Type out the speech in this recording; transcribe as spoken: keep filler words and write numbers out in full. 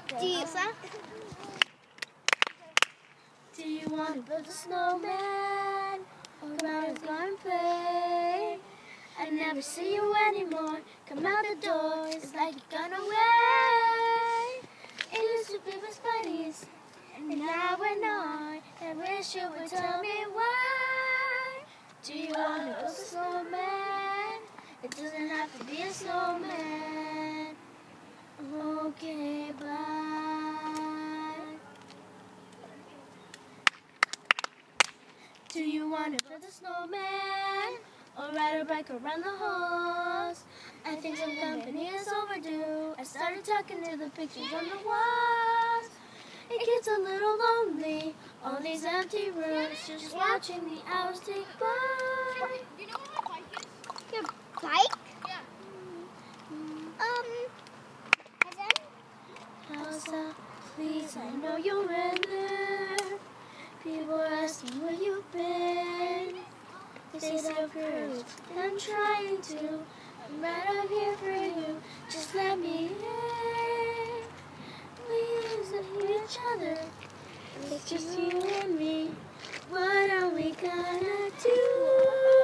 Do you, do you want to build a snowman? Or come out and go and play? I never see you anymore. Come out the door, it's like you've gone away. It used to be with buddies, and now we're not. I wish you would tell me why. Do you want to build a snowman? It doesn't have to be a snowman. Okay, bye. Do you want to build a snowman? Or ride a bike around the halls? I think some company is overdue. I started talking to the pictures on the walls. It gets a little lonely, all these empty rooms, just watching the hours tick by. Do you know what my bike is? Your bike? Yeah. Um, Elsa, please, I know you're in there. People are asking where you've been. They say self courage, I'm trying to. I'm right up here for you. Just let me in. We listen to each other. It's just you and me. What are we gonna do?